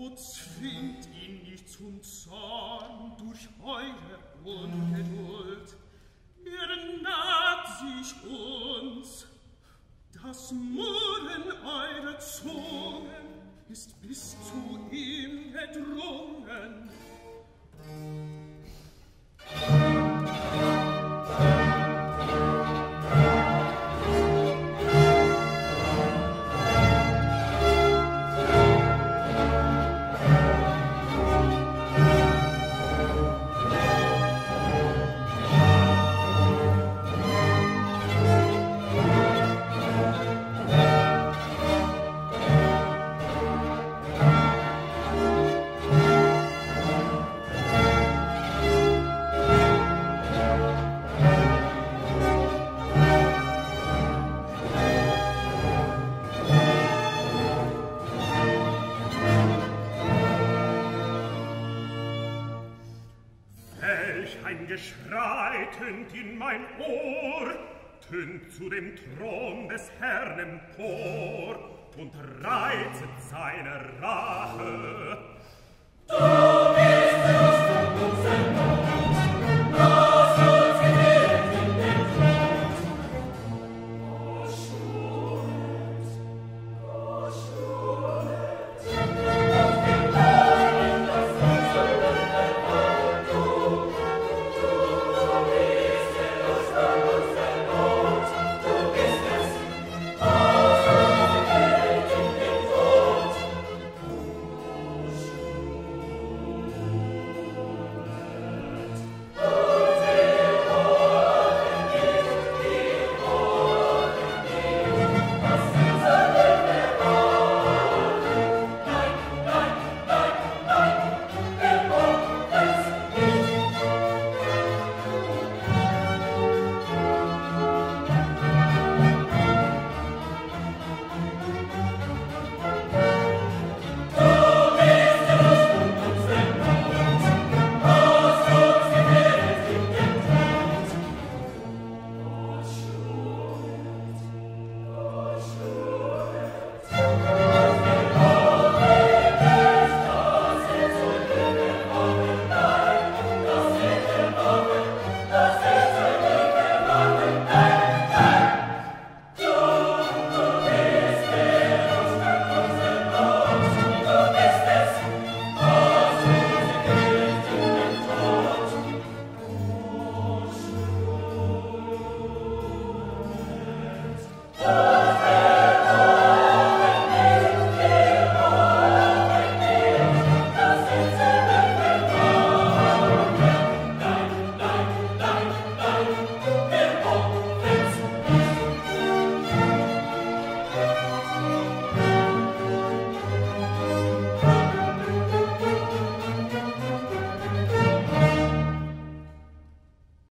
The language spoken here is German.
zwingt ihn nicht zum Zorn durch eure Ungeduld. Naht sich uns, das Murren eurer Zungen ist bis zu ihm gedrungen. Geschrei tönt in mein Ohr, tönt zu dem Thron des Herrn empor und reizet seine Rache. Du bist es, unser Gott, lass uns gewählt in den Tod. O Schuld, o Schuld, auf den Beinen das Unsere erwartet du. Oh